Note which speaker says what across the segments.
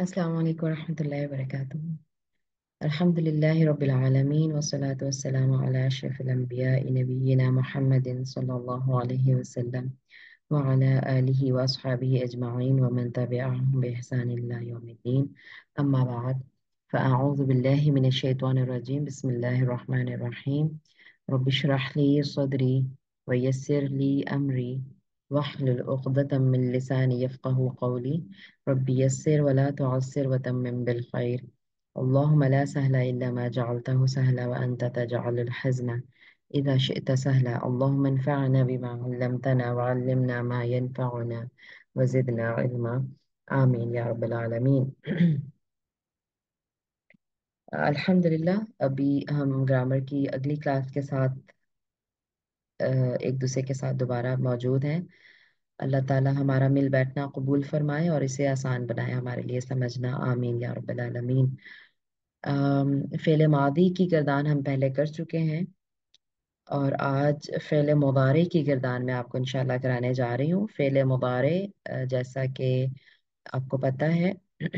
Speaker 1: अस्सलाम वालेकुम रहमतुल्लाहि व बरकातुहू। अल्हम्दुलिल्लाहि रब्बिल आलमीन वस्सलातु वस्सलामु अला अशरफिल अंबियाइ नबिय्यिना मुहम्मदिन सल्लल्लाहु अलैहि वसल्लम व अला आलिहि व अस्हाबिहि अजमाइन व मन तबिअहुम बि इहसान इला यौमिद्दीन। अम्मा बाद फ़अऊज़ु बिल्लाहि मिनश शैतानिर रजीम। बिस्मिल्लाहिर रहमानिर रहीम। रब्बि इश्रह ली सदरी व यस्सिर ली अमरी वहलुल उक़दतम मिन लिसानी यफ़क़हू क़ौली। रब्बि यस्सिर वला तुअस्सिर वतम्मिम बिल खैर। अल्लाहुम्मा ला सहला इल्ला मा जअलतहु सहला व अंत तजअलुल हज़्न इज़ा शि'ता सहला। अल्लाहुम्मा अन्फ़अना बिमा अल्लमतना व अल्लिमना मा यनफ़अुना व ज़िदना इल्मा। आमीन या रब्बल आलमीन। अल्हम्दुलिल्लाह, अभी हम ग्रामर की अगली क्लास के साथ एक दूसरे के साथ दोबारा मौजूद हैं। अल्लाह ताला हमारा मिल बैठना कबूल फरमाए और इसे आसान बनाए हमारे लिए समझना। आमीन या रब्बल आलमीन। फ़ेल मादी की गर्दान हम पहले कर चुके हैं और आज फ़ेल मुदारे की गर्दान मैं आपको इंशाल्लाह कराने जा रही हूँ। फ़ेल मुदारे जैसा कि आपको पता है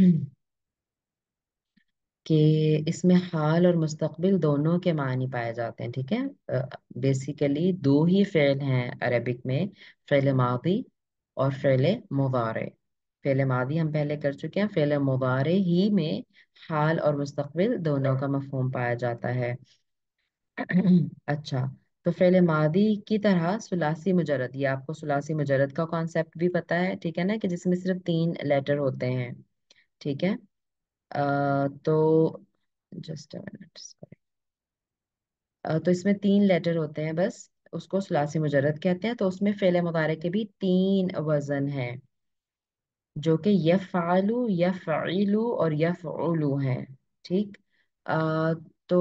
Speaker 1: कि इसमें हाल और मुस्तकबिल दोनों के मानी पाए जाते हैं। ठीक है, बेसिकली दो ही फ़ेल हैं अरबिक में, फ़ेल मादी और फ़ेल मुदारे। फ़ेल मादी हम पहले कर चुके हैं, फ़ेल मुदारे ही में हाल और मुस्तकबिल दोनों का मफहूम पाया जाता है। अच्छा, तो फ़ेल मादी की तरह सुलासी मुजरद, ये आपको सुलासी मुजरद का कॉन्सेप्ट भी पता है, ठीक है ना, कि जिसमें सिर्फ तीन लेटर होते हैं। ठीक है, तो जस्ट मिनट, तो इसमें तीन लेटर होते हैं बस, उसको सुलासी मुजरद कहते हैं। तो उसमें फ़ेल मुदारे के भी तीन वजन हैं जो कि यफ़अलु, यफ़इलु और यफ़उलु हैं। ठीक, तो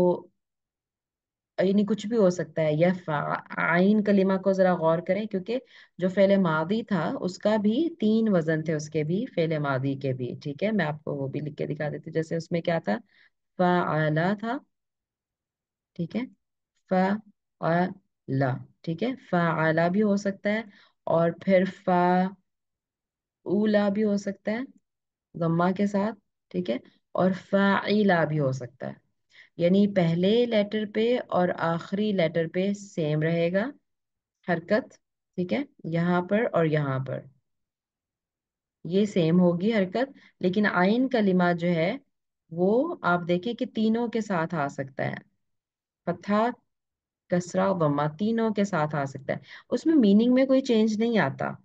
Speaker 1: यानी कुछ भी हो सकता है। आइन कलिमा को जरा गौर करें, क्योंकि जो फेले मादी था उसका भी तीन वजन थे, उसके भी फेले मादी के भी। ठीक है, मैं आपको वो भी लिख के दिखा देती हूँ। जैसे उसमें क्या था, फ़अला था। ठीक है, फ़अला। ठीक है, फ़अला भी हो सकता है और फिर फ़ाउला भी हो सकता है गम्मा के साथ। ठीक है, और फ़ाइला भी हो सकता है। यानी पहले लेटर पे और आखिरी लेटर पे सेम रहेगा हरकत। ठीक है, यहाँ पर और यहाँ पर ये सेम होगी हरकत, लेकिन आइन कलिमा जो है वो आप देखें कि तीनों के साथ आ सकता है। फतहा, कसरा, वम्मा तीनों के साथ आ सकता है। उसमें मीनिंग में कोई चेंज नहीं आता।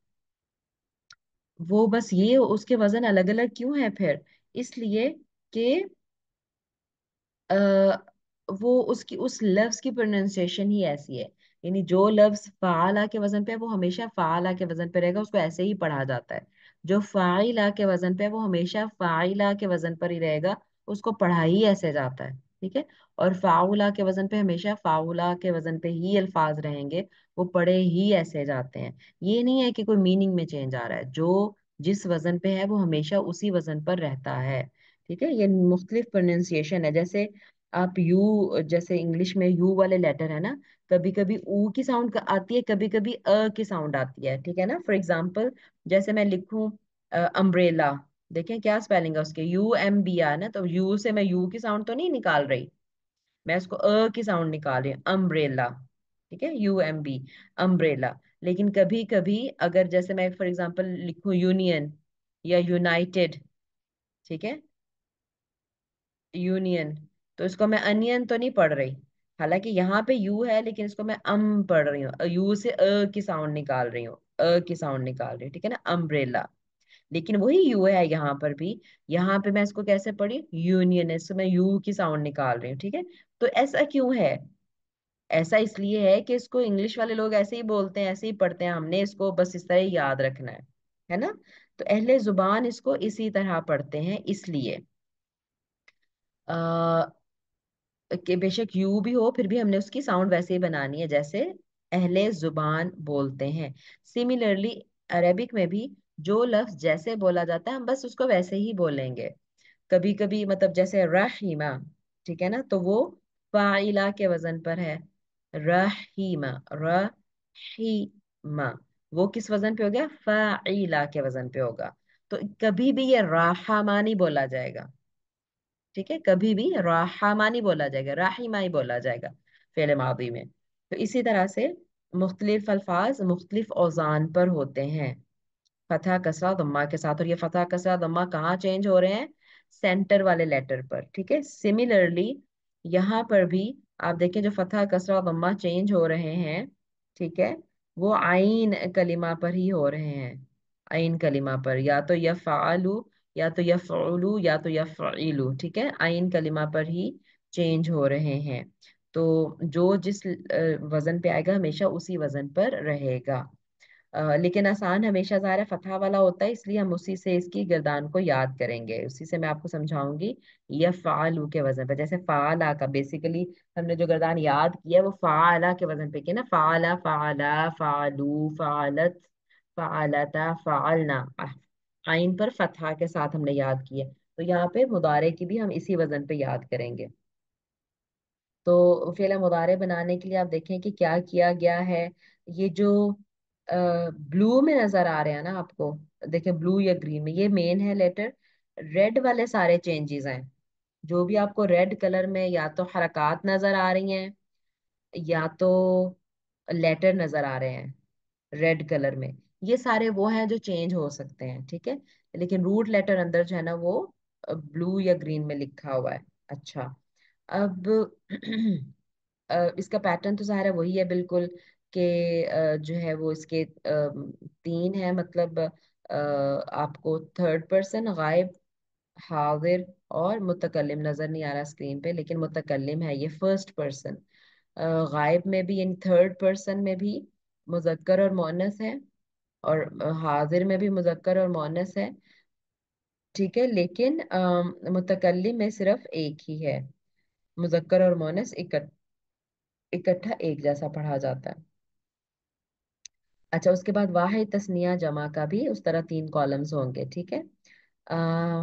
Speaker 1: वो बस ये उसके वजन अलग अलग क्यों है फिर, इसलिए कि अ, वो उसकी उस लफ्ज की प्रोनाउंसिएशन ही ऐसी है। यानी जो लफ्ज फाला के वजन पे है वो हमेशा फाला के वजन पे रहेगा, उसको ऐसे ही पढ़ा जाता है। जो फाइला के वजन पे है वो हमेशा फाइला के वजन पर ही रहेगा, उसको पढ़ा ही ऐसे जाता है। ठीक है, और फाउला के वजन पे हमेशा फाउला के वजन पे ही अल्फाज रहेंगे, वो पढ़े ही ऐसे जाते हैं। ये नहीं है कि कोई मीनिंग में चेंज आ रहा है, जो जिस वजन पे है वो हमेशा उसी वजन पर रहता है। ठीक है, ये मुख्तलिफ प्रोनाउंसिएशन है। जैसे आप यू, जैसे इंग्लिश में यू वाले लेटर है ना, कभी कभी ऊ की साउंड आती है, कभी कभी अ की साउंड आती है। ठीक है ना, फॉर एग्जाम्पल जैसे मैं लिखूं अम्ब्रेला, देखें क्या स्पेलिंग है उसके, UMBR ना, तो यू से मैं यू की साउंड तो नहीं निकाल रही, मैं उसको अ की साउंड निकाल रही हूँ, अम्ब्रेला। ठीक है, UMB, अम्ब्रेला। लेकिन कभी कभी अगर जैसे मैं फॉर एग्जाम्पल लिखूं यूनियन या यूनाइटेड, ठीक है, यूनियन, तो इसको मैं अनियन तो नहीं पढ़ रही, हालांकि यहाँ पे यू है लेकिन इसको मैं पढ़ रही हूँ, यू से अ की साउंड निकाल रही हूँ, अ की साउंड निकाल रही हूँ। ठीक है ना, अम्ब्रेला। लेकिन वही यू है यहाँ पर भी, यहाँ पे मैं इसको कैसे पढ़ी, यूनियन, इसको मैं यू की साउंड निकाल रही हूँ। ठीक है, तो ऐसा क्यों है, ऐसा इसलिए है कि इसको इंग्लिश वाले लोग ऐसे ही बोलते हैं, ऐसे ही पढ़ते हैं, हमने इसको बस इस तरह ही याद रखना है ना। तो अहले जुबान इसको इसी तरह पढ़ते हैं, इसलिए कि बेशक यू भी हो फिर भी हमने उसकी साउंड वैसे ही बनानी है जैसे अहले जुबान बोलते हैं। सिमिलरली अरेबिक में भी जो लफ्ज जैसे बोला जाता है हम बस उसको वैसे ही बोलेंगे। कभी कभी मतलब जैसे रहीमा, ठीक है ना, तो वो फाइला के वजन पर है, रहीमा, रहीमा, वो किस वजन पे हो गया, फाइला के वजन पे होगा। तो कभी भी ये राहमा नहीं बोला जाएगा, ठीक है, कभी भी राहमा नहीं बोला जाएगा, राहिमा ही बोला जाएगा फेल मादी में। तो इसी तरह से मुख्तलिफ अल्फाज मुख्तलिफ औजान पर होते हैं, फतह कसरा दम्मा के साथ। और ये फतह कसरा दम्मा कहाँ चेंज हो रहे हैं? सेंटर वाले लेटर पर, ठीक है। सिमिलरली यहाँ पर भी आप देखें, जो फतह कसरा दम्मा चेंज हो रहे हैं, ठीक है, वो आइन कलिमा पर ही हो रहे हैं। आइन कलिमा पर, या तो यफ़अलु, या तो यफ़उलु, या तो यफ़इलु, ठीक है, आइन कलिमा पर ही चेंज हो रहे हैं। तो जो जिस वजन पे आएगा हमेशा उसी वजन पर रहेगा। लेकिन आसान हमेशा ज़ाहिर है फतह वाला होता है, इसलिए हम उसी से इसकी गर्दान को याद करेंगे, उसी से मैं आपको समझाऊंगी। या फ़ालू के वजन पर, जैसे फ़ाला का बेसिकली हमने जो गर्दान याद किया है वो फ़ाला के वजन पे किया ना, फ़ाला, फ़ाला, फ़ालू, फ़ालत, फ़ालता, फ़ालना। आइन पर फतह के साथ हमने याद किया, तो यहाँ पे मुदारे की भी हम इसी वजन पे याद करेंगे। तो फेल मुदारे बनाने के लिए आप देखें कि क्या किया गया है। ये जो ब्लू में नजर आ रहे हैं ना आपको, देखें ब्लू या ग्रीन में, ये मेन है लेटर। रेड वाले सारे चेंजेस हैं, जो भी आपको रेड कलर में या तो हरकत नजर आ रही हैं या तो लेटर नजर आ रहे हैं रेड कलर में, ये सारे वो हैं जो चेंज हो सकते हैं, ठीक है। लेकिन रूट लेटर अंदर जो है ना वो ब्लू या ग्रीन में लिखा हुआ है। अच्छा, अब इसका पैटर्न तो ज़ाहिर है वही है बिल्कुल, कि जो है वो इसके तीन है, मतलब आपको थर्ड पर्सन, गायब, हाजिर और मुतकल्लिम नजर नहीं आ रहा स्क्रीन पे, लेकिन मुतकल्लिम है ये फर्स्ट पर्सन। गायब में भी यानी थर्ड पर्सन में भी मुजक्कर और मोनस है, और हाजिर में भी मुजक्कर और मोनस है, ठीक है। लेकिन मुतकल्लिम में सिर्फ एक ही है, मुजक्कर और मोनस इकट्ठा एक जैसा पढ़ा जाता है। अच्छा, उसके बाद वाहिद तस्निया जमा का भी उस तरह तीन कॉलम्स होंगे, ठीक है। आ,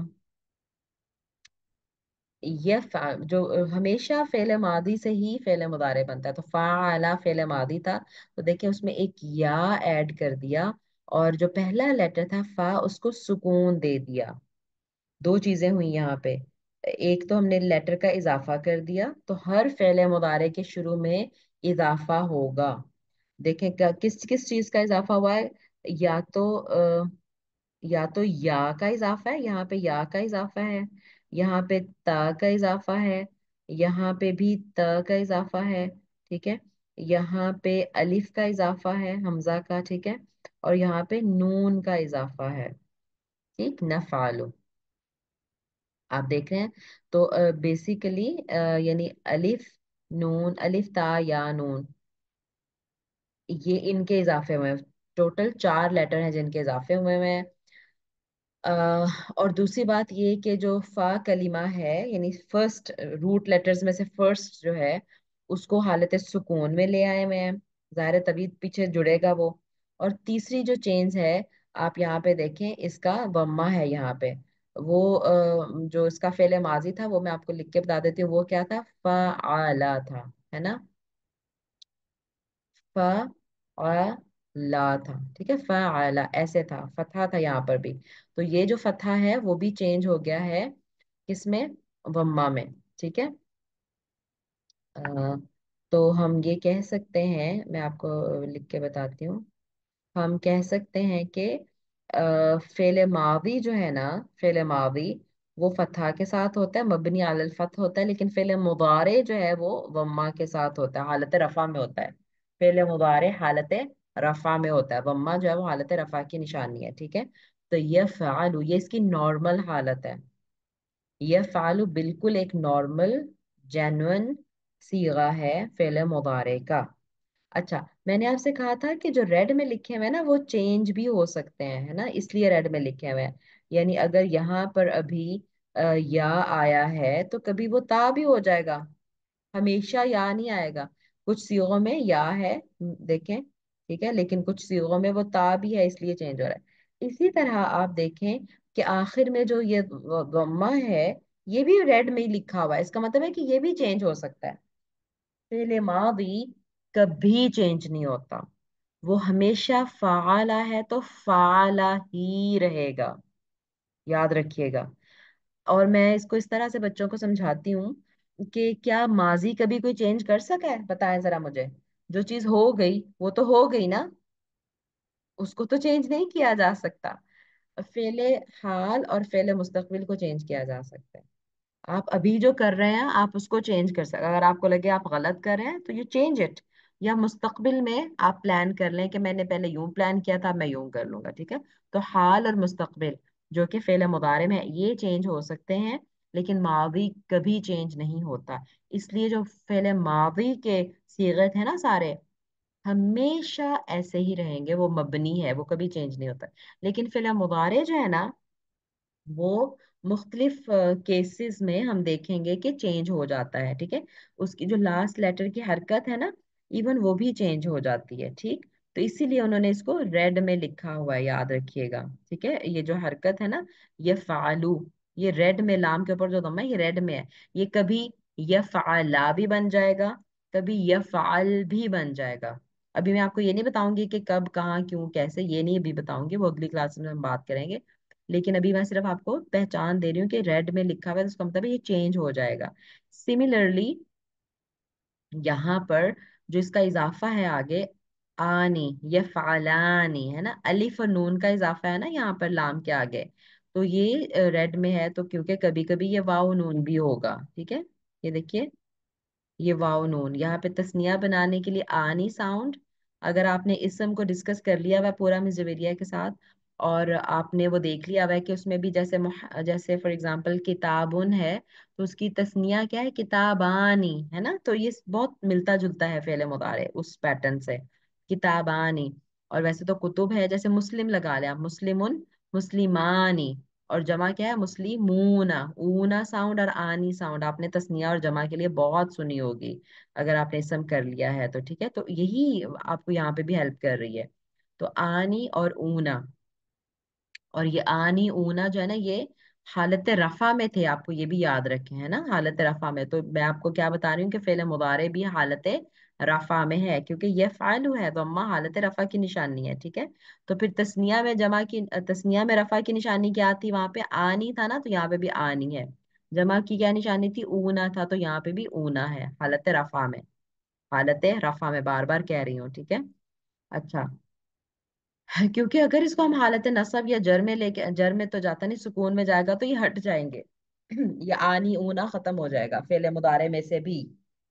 Speaker 1: ये जो हमेशा फेल मादी से ही फेल मुदारे बनता है, तो फ़ाअला फेल मादी था, तो देखिए उसमें एक या ऐड कर दिया, और जो पहला लेटर था फा उसको सुकून दे दिया। दो चीजें हुई यहाँ पे, एक तो हमने लेटर का इजाफा कर दिया, तो हर फेल मुदारे के शुरू में इजाफा होगा। देखें किस किस चीज का इजाफा हुआ है, या तो या तो या का इजाफा है, यहाँ पे या का इजाफा है, यहाँ पे ता का इजाफा है, यहाँ पे भी त का इजाफा है, ठीक है, यहाँ पे अलिफ का इजाफा है हमजा का, ठीक है, और यहाँ पे नून का इजाफा है, ठीक, नफ़ालु। आप देख रहे हैं, तो बेसिकली यानी अलिफ, नून, अलिफ, ता, या, नून, ये इनके इजाफे हुए हैं। टोटल चार लेटर हैं जिनके इजाफे हुए हैं। और दूसरी बात ये कि जो फा कलिमा है, यानी फर्स्ट रूट लेटर्स में से फर्स्ट जो है उसको हालत सुकून में ले आए हुए हैं, ज़ाहिर है तभी पीछे जुड़ेगा वो। और तीसरी जो चेंज है, आप यहाँ पे देखें, इसका वम्मा है यहाँ पे। वो जो इसका फेले माजी था वो मैं आपको लिख के बता देती हूँ, वो क्या था, फ़अला था, है ना, फ़अला था, ठीक है, फ़अला ऐसे था, फतहा था यहाँ पर भी। तो ये जो फतहा है वो भी चेंज हो गया है, किसमें, वम्मा में, ठीक है। अ, तो हम ये कह सकते हैं, मैं आपको लिख के बताती हूँ, हम कह सकते हैं कि फेले मावी जो है ना, फेले मावी वो फतहा के साथ होता है, मबनी अलल फतह होता है, लेकिन फेले मुदारे जो है वो वम्मा के साथ होता है, हालत रफा में होता है। फेले मुदारे हालत रफा में होता है, वम्मा जो है वो हालत रफा की निशानी है, ठीक है। तो ये फ़ालु, ये इसकी नॉर्मल हालत है, ये फ़ालु बिल्कुल एक नॉर्मल जेन्युइन सीगा है फेले मुदारे का। अच्छा, मैंने आपसे कहा था कि जो रेड में लिखे हुए हैं ना वो चेंज भी हो सकते हैं, है ना, इसलिए रेड में लिखे हुए हैं। यानी अगर यहाँ पर अभी या आया है तो कभी वो ता भी हो जाएगा, हमेशा या नहीं आएगा। कुछ सीगों में या है, देखें, ठीक है, लेकिन कुछ सीगों में वो ता भी है, इसलिए चेंज हो रहा है। इसी तरह आप देखें कि आखिर में जो ये गम्मा है, ये भी रेड में ही लिखा हुआ है, इसका मतलब है कि ये भी चेंज हो सकता है। फेले मादी कभी चेंज नहीं होता, वो हमेशा फाला है तो फाला ही रहेगा। याद रखिएगा। और मैं इसको इस तरह से बच्चों को समझाती हूँ कि क्या माजी कभी कोई चेंज कर सका है, बताएं जरा मुझे। जो चीज हो गई वो तो हो गई ना, उसको तो चेंज नहीं किया जा सकता। फेले हाल और फेले मुस्तकबिल को चेंज किया जा सकता है। आप अभी जो कर रहे हैं आप उसको चेंज कर सकते, अगर आपको लगे आप गलत कर रहे हैं तो यू चेंज इट। या मुस्तकबिल में आप प्लान कर लें कि मैंने पहले यूं प्लान किया था, मैं यूं कर लूंगा, ठीक है। तो हाल और मुस्तकबिल जो कि फेले मुदारे में है, ये चेंज हो सकते हैं, लेकिन मादी कभी चेंज नहीं होता। इसलिए जो फेले मादी के सीगत है ना सारे, हमेशा ऐसे ही रहेंगे, वो मबनी है, वो कभी चेंज नहीं होता। लेकिन फेले मुदारे जो है ना, वो मुख्तलिफ केसेस में हम देखेंगे कि चेंज हो जाता है, ठीक है। उसकी जो लास्ट लेटर की हरकत है ना, इवन वो भी चेंज हो जाती है, ठीक। तो इसीलिए उन्होंने इसको रेड में लिखा हुआ है, याद रखिएगा, ठीक है। ये जो हरकत है ना, ये फालू, ये रेड में, लाम के ऊपर जो दम है ये रेड में है। ये कभी ये फाला भी बन जाएगा, कभी ये फाल भी बन जाएगा। अभी मैं आपको ये नहीं बताऊंगी कि कब, कहाँ, क्यों, कैसे, ये नहीं अभी बताऊंगी, वो अगली क्लास में हम बात करेंगे। लेकिन अभी मैं सिर्फ आपको पहचान दे रही हूँ कि रेड में लिखा हुआ है तो उसका मतलब है ये चेंज हो जाएगा। सिमिलरली यहाँ पर जो इसका इजाफा है आगे, आनी, ये फालानी है ना, अलिफ और नून का इजाफा है ना यहाँ पर लाम के आगे, तो ये रेड में है। तो क्योंकि कभी कभी ये वाव नून भी होगा, ठीक है। ये देखिए, ये वाव नून यहाँ पे तस्निया बनाने के लिए आनी साउंड। अगर आपने इसम को डिस्कस कर लिया हुआ है पूरा मिजवेरिया के साथ, और आपने वो देख लिया हुआ है कि उसमें भी जैसे जैसे फॉर एग्जांपल किताबुन है, तो उसकी तस्निया क्या है, किताबानी है ना। तो ये बहुत मिलता जुलता है फेले मुदारे उस पैटर्न से, किताबानी। और वैसे तो कुतुब है, जैसे मुस्लिम लगा लिया, मुस्लिमुन, मुस्लिमानी। और जमा क्या है, मुस्लिमूना। ऊना साउंड और आनी साउंड आपने तस्निया और जमा के लिए बहुत सुनी होगी, अगर आपने इसम कर लिया है तो, ठीक है। तो यही आपको यहाँ पे भी हेल्प कर रही है। तो आनी और ऊना, और ये आनी ऊना जो है ना, ये हालत रफा में थे, आपको ये भी याद रखें, है ना, हालत रफा में। तो मैं आपको क्या बता रही हूँ कि फेल मुदारे भी हालत रफा में है, क्योंकि ये फाइल है तो अम्मा हालत रफा की निशानी है, ठीक है। तो फिर तस्निया में जमा की, तस्निया में रफा की निशानी क्या थी, वहां पे आनी था ना, तो यहाँ पे भी आनी है। जमा की क्या निशानी थी, ऊना था, तो यहाँ पे भी ऊना है, हालत रफा में, हालत रफा में, बार बार कह रही हूँ, ठीक है। अच्छा, क्योंकि अगर इसको हम हालत नसब या जर में लेके, जर में तो जाता नहीं, सुकून में जाएगा तो ये हट जाएंगे। ये आनी ऊना खत्म हो जाएगा फेले मुदारे में से भी।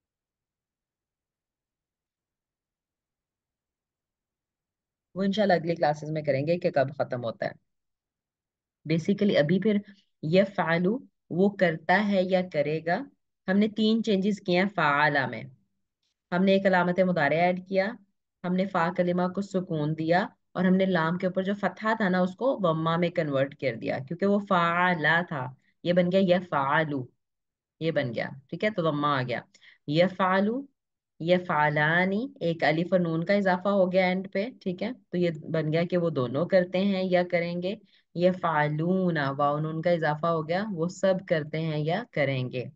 Speaker 1: वो इंशाल्लाह अगली क्लासेस में करेंगे कि कब खत्म होता है। बेसिकली अभी फिर ये फालू, वो करता है या करेगा। हमने तीन चेंजेस किए हैं फाला में। हमने एक अलामत मुदारे ऐड किया, हमने फा कलिमा को सुकून दिया, और हमने लाम के ऊपर जो फतहा था ना उसको वम्मा में कन्वर्ट कर दिया, क्योंकि वो फाला था, ये बन गया ये फालू, ये बन गया, ठीक है। तो दम्मा आ गया, ये फालू, ये फालानी, एक अलिफ और नून का इजाफा हो गया एंड पे, ठीक है। तो ये बन गया कि वो दोनों करते हैं या करेंगे। ये फालूना, वाव नून का इजाफा हो गया, वो सब करते हैं या करेंगे।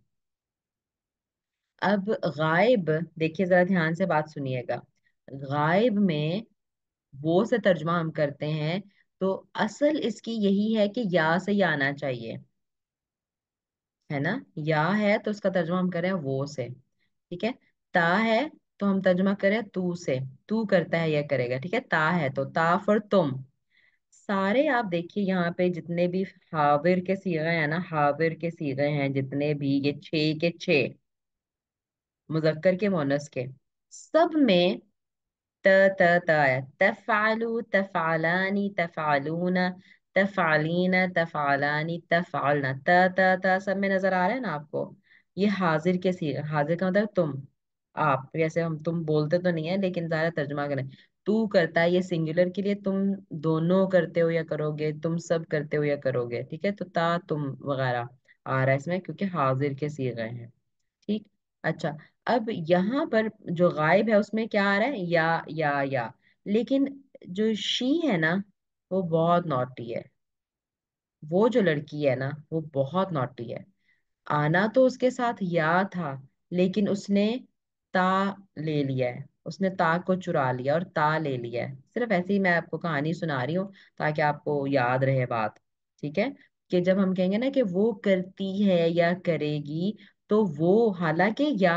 Speaker 1: अब गायब, देखिए जरा ध्यान से बात सुनिएगा। गायब में वो से तर्जमा हम करते हैं, तो असल इसकी यही है कि या से या आना चाहिए, है ना। या है तो उसका तर्जुमा हम करें वो से, ठीक है। ता है तो हम तर्जुमा करें तू से, तू करता है या करेगा, ठीक है। ता है तो ता फॉर तुम। सारे आप देखिए यहाँ पे जितने भी हाविर के सीगे हैं ना, हाविर के सीगे हैं जितने भी, ये छह के छह, मुजक्कर के मोनस के, सब में त त त है। तफालू, तफालानी, तफालूना, तफालीना, तफालानी, तफालना, त सब में नजर आ रहा है ना आपको। ये हाजिर के सीगे, हाजिर का मतलब तुम, आप, जैसे हम तुम बोलते तो नहीं है लेकिन ज़्यादा तर्जुमा करें, तू करता है, ये सिंगुलर के लिए तुम दोनों करते हो या करोगे, तुम सब करते हो या करोगे, ठीक है। तो ता तुम वगैरह आ रहा है इसमें, क्योंकि हाजिर के सीगे हैं, ठीक। अच्छा, अब यहाँ पर जो गायब है उसमें क्या आ रहा है, या। लेकिन जो शी है ना, वो बहुत नॉटी है। वो जो लड़की है ना, वो बहुत नॉटी है। आना तो उसके साथ या था, लेकिन उसने ता ले लिया है, उसने ता को चुरा लिया और ता ले लिया है। सिर्फ ऐसे ही मैं आपको कहानी सुना रही हूँ ताकि आपको याद रहे बात, ठीक है। کہ جب ہم کہیں گے نا کہ وہ کرتی ہے یا کرے گی، تو وہ حالانکہ یا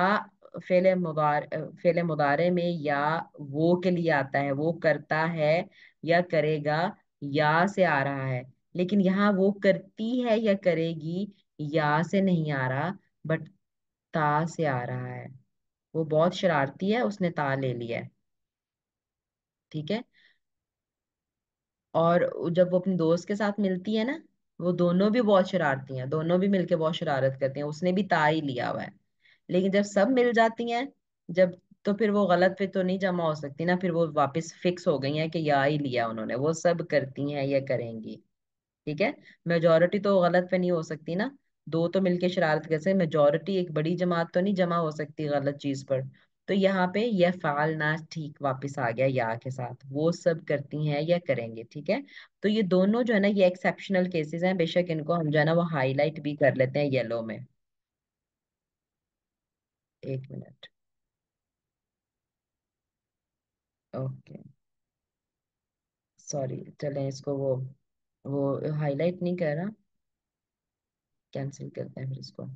Speaker 1: فعل مضارع میں یا وہ کے لیے آتا ہے، وہ کرتا ہے یا کرے گا، یا سے آ رہا ہے، لیکن یہاں وہ کرتی ہے یا کرے گی یا سے نہیں آ رہا، بٹ تا سے آ رہا ہے۔ وہ بہت شرارتی ہے، اس نے تا لے لیا ہے، ٹھیک ہے۔ اور جب وہ اپنے دوست کے ساتھ ملتی ہے نا، وہ دونوں بھی بہت شرارتی ہیں، دونوں بھی مل کے بہت شرارت کرتے ہیں، اس نے بھی تا ہی لیا ہوا ہے، لیکن جب سب مل جاتی ہیں، جب تو پھر وہ غلط پہ تو نہیں جمع ہو سکتی نا، پھر وہ واپس فکس ہو گئی ہیں کہ یا ہی لیا انہوں نے، وہ سب کرتی ہیں یا کریں گی، ٹھیک ہے۔ میجورٹی تو غلط پہ نہیں ہو سکتی نا، دو تو مل کے شرارت کر سکتے، میجورٹی ایک بڑی جماعت تو نہیں جمع ہو سکتی غلط چیز پر۔ تو یہاں پہ یہ فعلنا ٹھیک واپس آ گیا یا کے ساتھ، وہ سب کرتی ہیں یا کریں گے، ٹھیک ہے۔ تو یہ دونوں جو ہے نا یہ ایکسیپشنل کیسز ہیں، بے شک ان کو ہم جو ہے نا وہ ہائی لائٹ بھی کر لیتے ہیں یلو میں۔ ایک منٹ، اوکے، سوری، چلیں اس کو وہ ہائی لائٹ نہیں کر رہا، کینسل کرتے ہیں پھر اس کو۔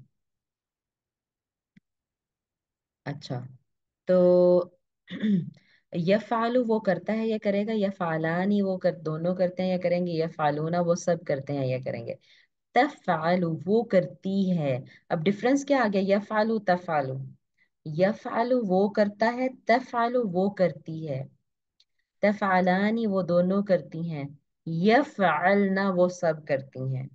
Speaker 1: اچھا، تو یفعلوا وہ کرتا ہے یا کرے گا، یفعلانی دونوں کرتے ہیں یا کریں گے، یفعلون وہ سب کرتے ہیں یا کریں گے، تفعل وہ کرتی ہے۔ اب ڈفرنس کیا آ گیا، یفعل تفعل، یفعل وہ کرتا ہے، تفعل وہ کرتی ہے، تفعلانی وہ دونوں کرتی ہیں، یفعلنا وہ سب کرتی ہیں۔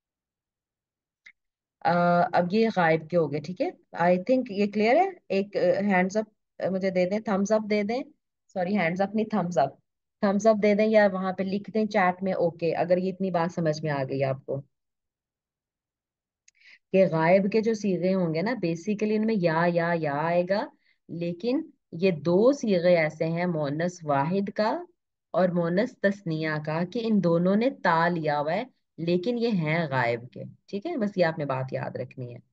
Speaker 1: اب یہ غائب کے ہو گئے، ٹھیک ہے، آئی تھنک یہ کلیئر ہے۔ ایک ہینڈز اپ مجھے دے دیں، تھمز اپ دے دیں، سوری ہینڈز اپ نہیں، تھمز اپ، تھمز اپ دے دیں یا وہاں پہ لکھ دیں چیٹ میں، اوکے، اگر یہ اتنی بات سمجھ میں آ گئی آپ کو کہ غائب کے جو صیغے ہوں گے نا بیسیکلی ان میں یا آئے گا، لیکن یہ دو صیغے ایسے ہیں، مؤنث واحد کا اور مؤنث تثنیہ کا، کہ ان دونوں نے تا لیا ہوا ہے، لیکن یہ ہیں غائب کے، ٹھیک ہے، بس یہ آپ نے بات یاد رکھنی ہے،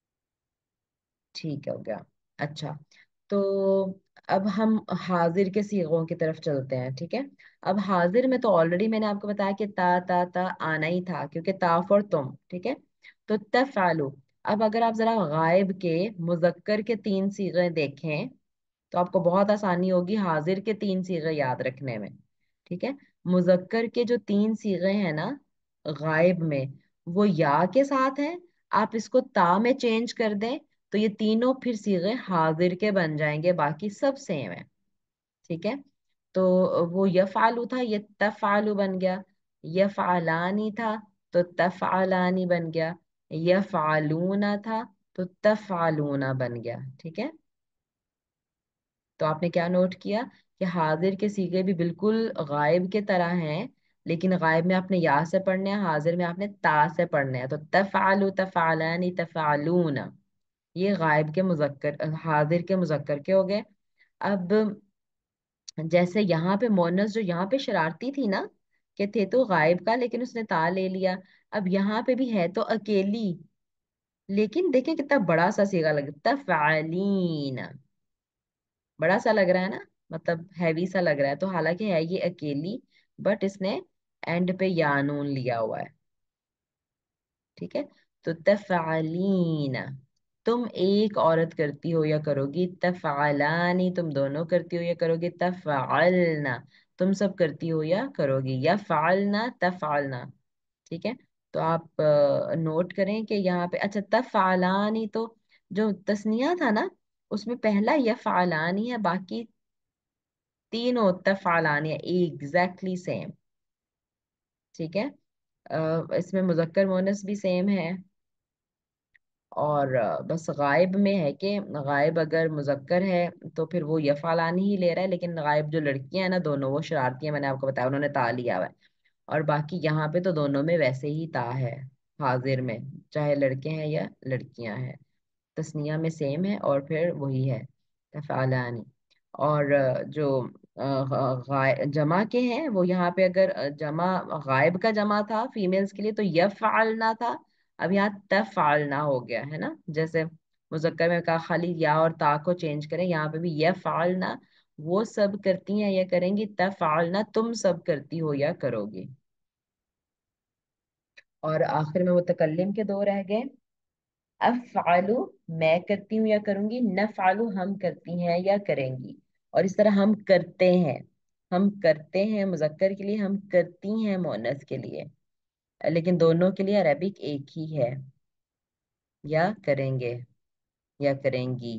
Speaker 1: ٹھیک ہے، ہو گیا۔ اچھا، تو اب ہم حاضر کے صیغوں کی طرف چلتے ہیں، ٹھیک ہے۔ اب حاضر میں تو آلریڈی میں نے آپ کو بتایا کہ تا آنا ہی تھا، کیونکہ تا فور تم، ٹھیک ہے، تو تفعلوا۔ اب اگر آپ ذرا غائب کے مذکر کے تین صیغے دیکھیں تو آپ کو بہت آسانی ہوگی حاضر کے تین صیغے یاد رکھنے میں، ٹھیک ہے۔ مذکر کے جو تین صیغے ہیں نا غائب میں، وہ یا کے ساتھ ہیں، آپ اس کو تا میں چینج کر دیں تو یہ تینوں پھر صیغے حاضر کے بن جائیں گے، باقی سب سیم ہے، ٹھیک ہے۔ تو وہ یفعلوا تھا، یہ تفعلوا بن گیا، یفعلانی تھا تو تفعلانی بن گیا، یفعلون تھا تو تفعلون بن گیا، ٹھیک ہے۔ تو آپ نے کیا نوٹ کیا کہ حاضر کے صیغے بھی بالکل غائب کے طرح ہیں، لیکن غائب میں آپ نے یا سے پڑھنے ہیں، حاضر میں آپ نے تا سے پڑھنے ہیں، تو تفعلوا تفعلانی تفعلون، یہ غائب کے مذکر حاضر کے مذکر کے ہو گئے۔ اب جیسے یہاں پہ مونس جو یہاں پہ شرارتی تھی نا، کہ تھے تو غائب کا لیکن اس نے تا لے لیا، اب یہاں پہ بھی ہے تو اکیلی، لیکن دیکھیں کتنا بڑا سا صیغہ لگتا ہے، تفعلین، بڑا سا لگ رہا ہے نا، مطلب ہیوی سا لگ رہا ہے، تو حالانکہ ہے یہ اکیلی، بٹ اس نے اینڈ پہ یا نون لیا ہوا ہے، ٹھیک ہے۔ تو تفعلین، تم ایک عورت کرتی ہو یا کرو گی، تفعلانی تم دونوں کرتی ہو یا کرو گی، تفعلنا تم سب کرتی ہو یا کرو گی، یا فعلنا تفعلنا، ٹھیک ہے۔ تو آپ نوٹ کریں کہ یہاں پہ اچھا تفعلانی تو جو تسنیہ تھا نا اس میں پہلا یفعلانی ہے، باقی تینوں تفعلانی ہے، ایگزیکٹلی سیم، ٹھیک ہے۔ اس میں مذکر مونس بھی سیم ہے، اور بس غائب میں ہے کہ غائب اگر مذکر ہے تو پھر وہ یفعلانی ہی لے رہا ہے، لیکن غائب جو لڑکیاں ہیں نا دونوں وہ شرارتی ہیں، میں نے آپ کو بتایا انہوں نے تا لیا ہوا ہے، اور باقی یہاں پہ تو دونوں میں ویسے ہی تا ہے، حاضر میں چاہے لڑکے ہیں یا لڑکیاں ہیں، تسنیہ میں سیم ہے، اور پھر وہی ہے تفعلانی۔ اور جو جمع کے ہیں وہ یہاں پہ اگر جمع غائب کا جمع تھا فیمیلز کے لیے تو یفعلنا تھا، اب یہاں تفعلنا ہو گیا ہے نا، جیسے مذکر میں کہا خالی یا اور تا کو چینج کریں، یہاں پہ بھی یفعلنا وہ سب کرتی ہیں یا کریں گی، تفعلنا تم سب کرتی ہو یا کرو گی، और आखिर में मुतकल्लिम के दो रह गए। अफ़अलु मैं करती हूँ या करूंगी, नफ़अलु हम करती हैं या करेंगी। और इस तरह हम करते हैं, हम करते हैं मुज़क्कर के लिए, हम करती हैं मुअन्नस के लिए, लेकिन दोनों के लिए अरबिक एक ही है। या करेंगे या करेंगी।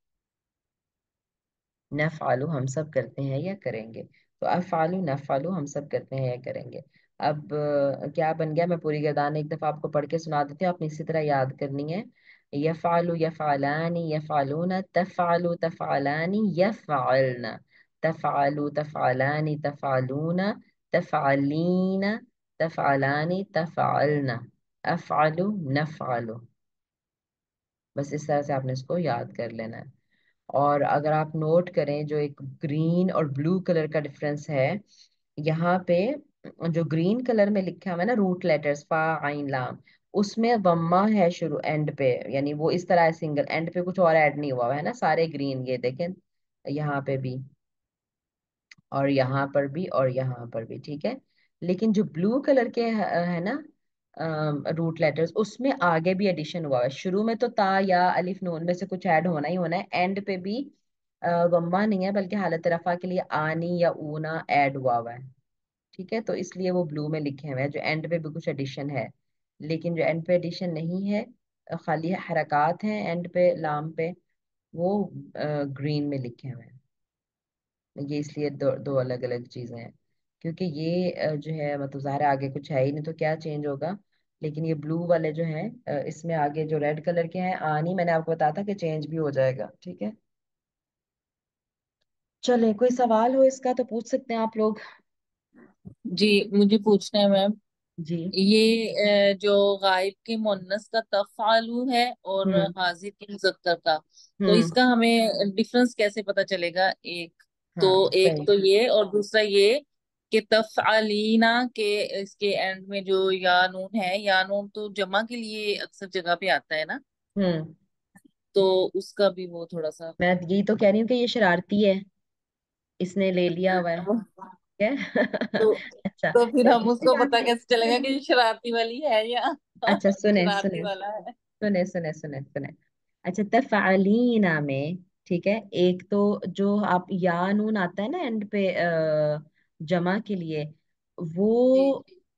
Speaker 1: नफ़अलु हम सब करते हैं या करेंगे। तो अफ़अलु नफ़अलु हम सब करते हैं या करेंगे। अब क्या बन गया, मैं पूरी गर्दान एक दफा आपको पढ़ के सुना देती हूँ, आपने इसी तरह याद करनी है। यफ़अलु यफ़अलानी यफ़अलूना तफ़अलु तफ़अलानी यफ़अलना तफ़अलु तफ़अलानी तफ़अलूना तफ़अलीना तफ़अलानी तफ़अलना अफ़अलु नफ़अलु। बस इस तरह से आपने इसको याद कर लेना है। और अगर आप नोट करें जो एक ग्रीन और ब्लू कलर का डिफरेंस है यहाँ पे, जो ग्रीन कलर में लिखा हुआ है ना रूट लेटर्स फा आइन लाम, उसमें वम्मा है शुरू एंड पे, यानी वो इस तरह है सिंगल एंड पे, कुछ और ऐड नहीं हुआ हुआ है ना, सारे ग्रीन, ये देखें यहाँ पे भी और यहाँ पर भी और यहाँ पर भी, ठीक है। लेकिन जो ब्लू कलर के है ना रूट लेटर्स, उसमें आगे भी एडिशन हुआ है, शुरू में तो ता या अलिफ नून में से कुछ ऐड होना ही होना है, एंड पे भी गम्मा नहीं है बल्कि हालत रफा के लिए आनी या ऊना ऐड हुआ हुआ है, ठीक है। तो इसलिए वो ब्लू में लिखे हुए हैं, जो एंड पे भी कुछ एडिशन है। लेकिन जो एंड पे एडिशन नहीं है, खाली हरकत हैं एंड पे लाम पे, वो ग्रीन में लिखे हुए हैं। ये इसलिए दो दो अलग अलग चीजें हैं, क्योंकि ये जो है मतलब ज़ाहिर है आगे कुछ है ही नहीं तो क्या चेंज होगा। लेकिन ये ब्लू वाले जो हैं इसमें आगे जो रेड कलर के हैं आनी, मैंने आपको बताया था कि चेंज भी हो जाएगा, ठीक है। चले कोई सवाल हो इसका तो पूछ सकते हैं आप लोग।
Speaker 2: जी, मुझे पूछना है मैम।
Speaker 1: जी।
Speaker 2: ये जो गायब के मुन्नस का तफ़ालु है और
Speaker 1: हम्म।
Speaker 2: हाजिर के मुज़क्कर का, तो
Speaker 1: हम्म।
Speaker 2: इसका हमें डिफरेंस कैसे पता चलेगा?
Speaker 1: हाँ
Speaker 2: एक
Speaker 1: सही।
Speaker 2: तो ये, और दूसरा ये कि तफ़अलीना के इसके एंड में जो या नून है, या नून तो जमा के लिए अक्सर जगह पे आता है ना,
Speaker 1: हम्म।
Speaker 2: तो उसका भी वो थोड़ा सा।
Speaker 1: मैं यही तो कह रही हूँ कि ये शरारती है, इसने ले लिया हुआ है, ठीक है।
Speaker 2: तो
Speaker 1: अच्छा
Speaker 2: तो फिर हम
Speaker 1: इससे
Speaker 2: उसको पता
Speaker 1: जानते
Speaker 2: कैसे चलेगा कि ये शरारती वाली है या
Speaker 1: अच्छा सुने
Speaker 2: शरारती
Speaker 1: सुने
Speaker 2: वाला है?
Speaker 1: सुने सुने सुने सुने। अच्छा तफ़अलीना में, ठीक है, एक तो जो आप या नून आता है ना एंड पे जमा के लिए, वो
Speaker 2: जी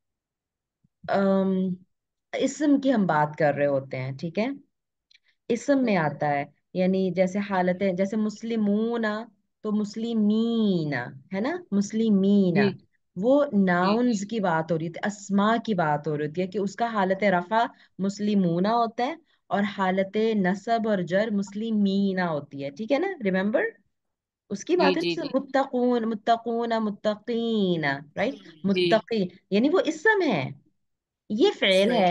Speaker 1: अम, इस्म की हम बात कर रहे होते हैं, ठीक है, इसम में
Speaker 2: जी
Speaker 1: आता है। यानी जैसे हालतें, जैसे मुस्लिमूना तो मुस्लिमीना, है ना, मुस्लिमीना,
Speaker 2: जी
Speaker 1: वो
Speaker 2: जी
Speaker 1: नाउन्स की बात हो रही थी, अस्मा की बात हो रही होती है कि उसका हालत रफा मुस्लिमूना होता है और हालत नसब और जर मुस्लिमीना होती है, ठीक है ना, रिमेम्बर उसकी
Speaker 2: जी
Speaker 1: बात है।
Speaker 2: जी
Speaker 1: जैसे
Speaker 2: जी
Speaker 1: मुत्तकून मुत्तकूना मुत्तकीना, राइट,
Speaker 2: जी।
Speaker 1: मुत्तकी, यानी वो इसम है, ये फेल
Speaker 2: सही।
Speaker 1: है,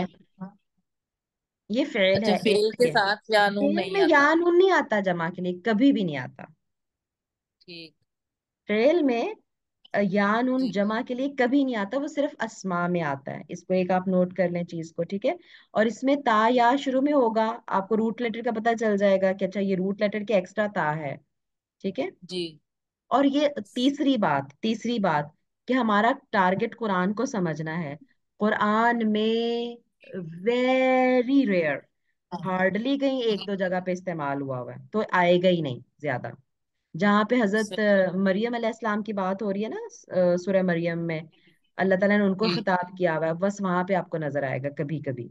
Speaker 1: ये फेल
Speaker 2: अच्छा,
Speaker 1: है
Speaker 2: फेल के
Speaker 1: इसलिए।
Speaker 2: साथ या नून
Speaker 1: फेल में
Speaker 2: नहीं
Speaker 1: या
Speaker 2: आता?
Speaker 1: नून नहीं आता, जमा के लिए कभी भी नहीं आता।
Speaker 2: ठीक।
Speaker 1: फेल में या नून
Speaker 2: जी
Speaker 1: जमा के लिए कभी नहीं आता, वो सिर्फ अस्मा में आता है, इसको एक आप नोट कर लें चीज को, ठीक है। और इसमें ता या शुरू में होगा, आपको रूट लेटर का पता चल जाएगा कि अच्छा ये रूट लेटर के एक्स्ट्रा ता है, ठीक है।
Speaker 2: जी
Speaker 1: और ये तीसरी बात कि हमारा टारगेट कुरान को समझना है। कुरान में वेरी रेयर, हार्डली कहीं एक दो जगह पे इस्तेमाल हुआ हुआ है, तो आएगा ही नहीं ज्यादा। जहाँ पे हजरत
Speaker 2: सही।
Speaker 1: मरियम अलैहिस्सलाम की बात हो रही है ना सूरह मरियम में, अल्लाह ताला ने उनको
Speaker 2: जी
Speaker 1: खिताब किया हुआ है, बस वहां पे आपको नजर आएगा कभी कभी।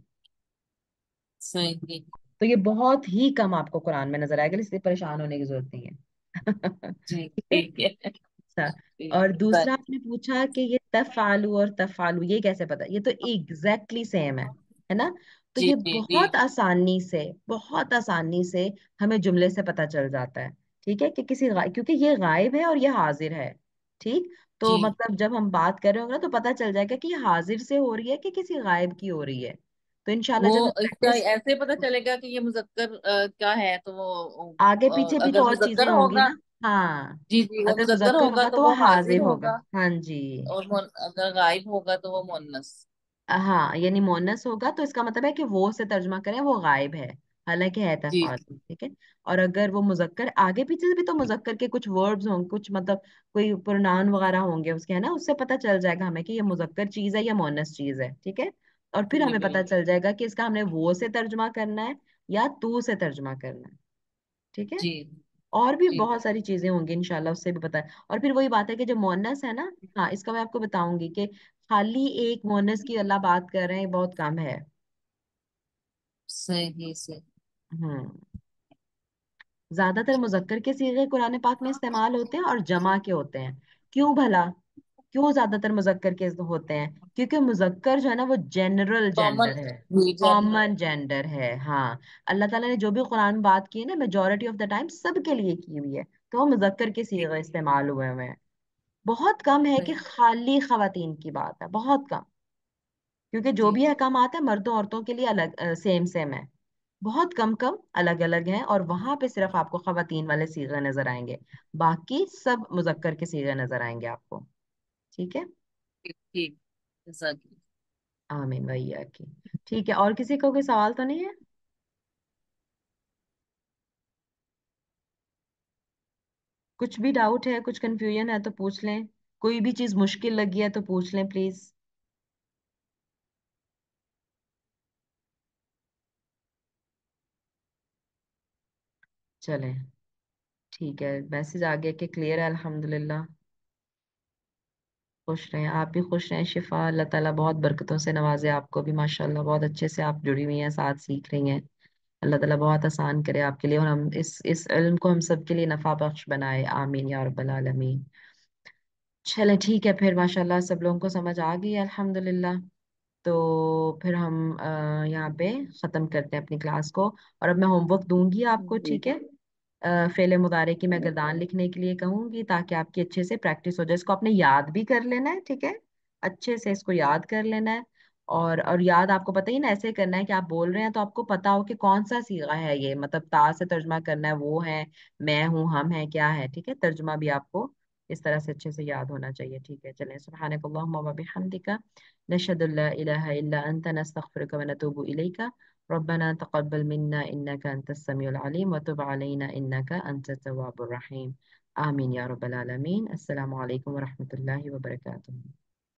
Speaker 2: सही।
Speaker 1: तो ये बहुत ही कम आपको कुरान में नजर आएगा, इसलिए परेशान होने की जरूरत नहीं है।
Speaker 2: जी
Speaker 1: ठीक है।
Speaker 2: ठीक है।
Speaker 1: अच्छा,
Speaker 2: ठीक।
Speaker 1: और दूसरा आपने पूछा कि ये तफालू और तफालू ये कैसे पता, ये तो एग्जैक्टली सेम है ना। तो
Speaker 2: जी
Speaker 1: ये
Speaker 2: जी जी
Speaker 1: बहुत आसानी से हमें जुमले से पता चल जाता है, ठीक है, कि क्योंकि ये गायब है और ये हाजिर है, ठीक। तो
Speaker 2: जी।
Speaker 1: मतलब जब हम बात कर रहे होंगे ना तो पता चल जाएगा कि ये हाजिर से हो रही है कि किसी गायब की हो रही है। तो इंशाल्लाह
Speaker 2: वो
Speaker 1: जब हम
Speaker 2: इसका
Speaker 1: प्रैक्टिस,
Speaker 2: ऐसे पता चलेगा कि ये मुजक्कर क्या है, तो वो
Speaker 1: आगे पीछे भी तो
Speaker 2: अगर
Speaker 1: और चीजें
Speaker 2: मुजक्कर
Speaker 1: होंगी
Speaker 2: होगा।
Speaker 1: ना। हाँ,
Speaker 2: जी जी, वो
Speaker 1: अगर
Speaker 2: मुजक्कर
Speaker 1: मुजक्कर
Speaker 2: होगा
Speaker 1: होगा
Speaker 2: तो
Speaker 1: तो वो
Speaker 2: वो हाजिर
Speaker 1: हाजिर होगा।
Speaker 2: होगा,
Speaker 1: हाँ जी।
Speaker 2: और अगर गायब होगा तो वो मुन्नस।
Speaker 1: हाँ यानी मोनस होगा तो इसका मतलब है कि वो से तर्जुमा करें वो गायब है, हालांकि है
Speaker 2: जी
Speaker 1: तफाल, ठीक है। और अगर वो मुजक्कर, आगे पीछे से भी तो मुजक्कर के कुछ वर्ड्स होंगे, कुछ मतलब कोई प्रोनाउन वगैरह होंगे उसके, है ना, उससे पता चल जाएगा हमें कि ये मुजक्कर चीज है या मोनस चीज है, ठीक है। और फिर
Speaker 2: جی
Speaker 1: ہمیں پتا
Speaker 2: بالکل
Speaker 1: چل جائے گا کہ اس کا ہم نے وہ سے ترجمہ کرنا ہے یا تو سے ترجمہ کرنا ہے. ٹھیک ہے.
Speaker 2: جی
Speaker 1: اور بھی
Speaker 2: جی
Speaker 1: بہت ساری چیزیں ہوں گی انشاءاللہ، اس سے بھی پتا ہے. اور پھر وہی بات ہے کہ جو مونس ہے نا، ہاں اس کا میں آپ کو بتاؤں گی کہ خالی ایک مونس کی اللہ بات کر رہے ہیں بہت کم ہے.
Speaker 2: صحیح سے.
Speaker 1: ہوں. زیادہ تر مذکر کے صیغے قرآن پاک میں استعمال ہوتے ہیں اور جمع کے ہوتے ہیں. کیوں بھلا؟ کیوں زیادہ تر مذکر کے ہوتے ہیں؟ کیونکہ مذکر جو ہے نا وہ جنرل
Speaker 2: کامن.
Speaker 1: جینڈر ہے،
Speaker 2: جی جنرل.
Speaker 1: کامن جینڈر ہے. ہاں. اللہ تعالیٰ نے جو بھی قرآن میں بات کی ہے نا میجورٹی آف دا ٹائم سب کے لیے کی ہوئی ہے، تو وہ مذکر کے صیغے استعمال ہوئے ہوئے ہیں. بہت کم ہے کہ
Speaker 2: صحیح.
Speaker 1: خالی خواتین کی بات ہے، بہت کم. کیونکہ جو
Speaker 2: جی
Speaker 1: بھی احکامات ہیں مردوں عورتوں کے لیے الگ سیم سیم ہے. بہت کم کم الگ الگ ہیں، اور وہاں پہ صرف آپ کو خواتین والے صیغے نظر آئیں گے، باقی سب مذکر کے صیغے نظر آئیں گے آپ کو. ٹھیک ہے.
Speaker 2: ٹھیک ٹھیک. جزاک اللہ.
Speaker 1: آمین بھیا کی. ٹھیک ہے، اور کسی کو کوئی سوال تو نہیں ہے؟ کچھ بھی ڈاؤٹ ہے، کچھ کنفیوژن ہے تو پوچھ لیں. کوئی بھی چیز مشکل لگی ہے تو پوچھ لیں پلیز. چلیں. ٹھیک ہے، میسج آ گیا کہ کلیئر ہے الحمدللہ. خوش رہیں، آپ بھی خوش رہیں. شفا اللہ تعالیٰ بہت برکتوں سے نوازے آپ کو بھی، ماشاءاللہ بہت اچھے سے آپ جڑی ہوئی ہیں، ساتھ سیکھ رہی ہیں. اللہ تعالیٰ بہت آسان کرے آپ کے لیے، اور ہم اس علم کو ہم سب کے لیے نفع بخش بنائے. آمین یا رب العالمین. چلیں ٹھیک ہے پھر، ماشاءاللہ سب لوگوں کو سمجھ آ گئی ہے الحمدللہ. تو پھر ہم یہاں پہ ختم کرتے ہیں اپنی کلاس کو. اور اب میں ہوم ورک دوں گی آپ کو،
Speaker 2: جی
Speaker 1: ٹھیک ہے. فعل مضارع کی میں گردان لکھنے کے لیے کہوں گی تاکہ آپ کی اچھے سے پریکٹس ہو جائے. اس کو آپ نے یاد بھی کر لینا ہے، ٹھیک ہے. اچھے سے اس کو یاد کر لینا ہے. اور یاد آپ کو پتہ ہی نا ایسے کرنا ہے کہ آپ بول رہے ہیں تو آپ کو پتا ہو کہ کون سا صیغہ ہے یہ، مطلب تا سے ترجمہ کرنا ہے، وہ ہے، میں ہوں، ہم ہیں، کیا ہے. ٹھیک ہے. ترجمہ بھی آپ کو اس طرح سے اچھے سے یاد ہونا چاہیے. ٹھیک ہے. چلیں. سبحانک اللہم و بحمدک، نشهد ان لا الہ الا انت، نستغفرک و نتوب الیک. ربنا تقبل منا انك انت السميع العليم وتب علينا انك انت التواب الرحيم. آمين يا رب العالمين. السلام عليكم ورحمة الله وبركاته.